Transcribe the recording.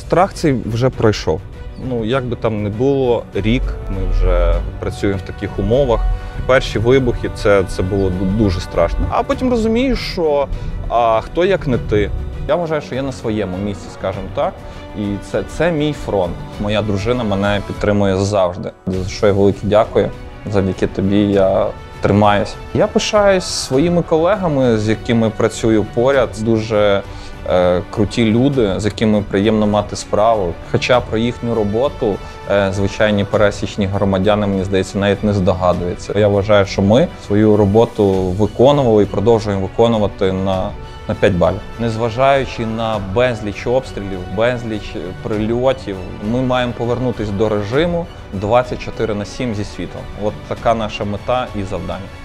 Страх цей вже пройшов. Ну, як би там не було, рік ми вже працюємо в таких умовах. Перші вибухи це було дуже страшно. А потім розумієш, що хто як не ти. Я вважаю, що я на своєму місці, скажімо так, і це мій фронт. Моя дружина мене підтримує завжди, за що я велике дякую. Завдяки тобі я тримаюсь. Я пишаюсь своїми колегами, з якими працюю поряд. Дуже круті люди, з якими приємно мати справу. Хоча про їхню роботу звичайні пересічні громадяни, мені здається, навіть не здогадуються. Я вважаю, що ми свою роботу виконували і продовжуємо виконувати на 5 балів. Незважаючи на безліч обстрілів, безліч прильотів, ми маємо повернутися до режиму 24/7 зі світлом. От така наша мета і завдання.